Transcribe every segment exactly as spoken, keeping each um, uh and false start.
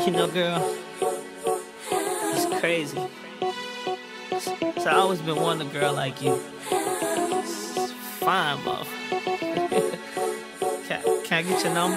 You know, girl, it's crazy. So I always been wanting a girl like you. It's fine, motherfucker. can, can I get your number?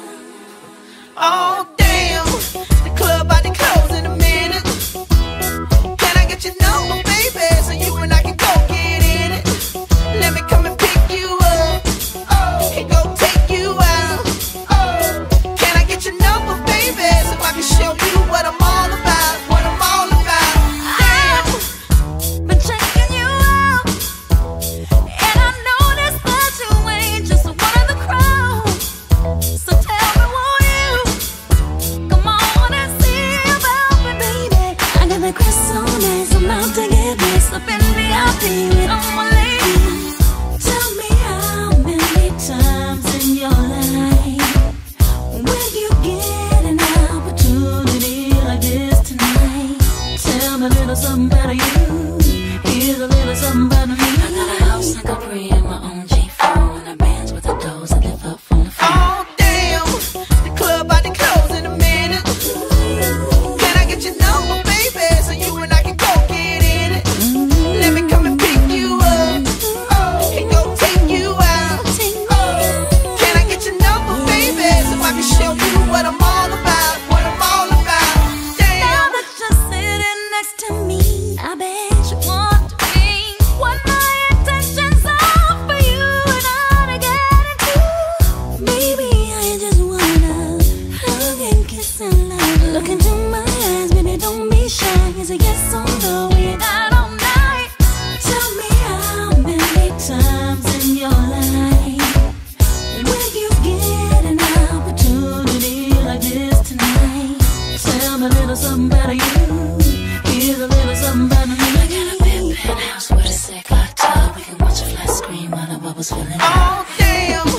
Oh, damn, the club about to close in a minute. Can I get your number, baby, so you and I can go get in it? Let me come and pick you up, oh, and go take you out. Oh, can I get your number, baby, so I can show you what I'm all about, what I'm all about? I've been checking you out, and I noticed that you ain't just one of the crowd. So tell me, won't you come on and see about me, baby? I got the Chris so nice, I'm out to get mixed up in V I P with all my ladies. Tell me how many times in your life will you get an opportunity like this tonight? Tell me a little something about you. Here's a little something about me. I got a house in Capri and my own G four, and a bands with the doors that live up from the floor. Oh, damn, the club about to close in a minute. Can I get your number, baby, so you and I can go get in it? Let me come and pick you up, oh, and go take you out. Oh, can I get your number, baby, so I can show you what I'm all about, what I'm all about? Now Damn. that you're sitting next to me, I bet you want to be what my intentions are for you and I to get into. Baby, I just wanna hug and kiss and love. Look into my eyes, baby, don't be shy. It's a yes or no, we got all night. Tell me how many times in your life will you get an opportunity like this tonight? Tell me a little something about you. Here's a little something about me. I got a big penthouse with a sick hot tub. We can watch a flat screen while the bubbles filling up. Oh, damn.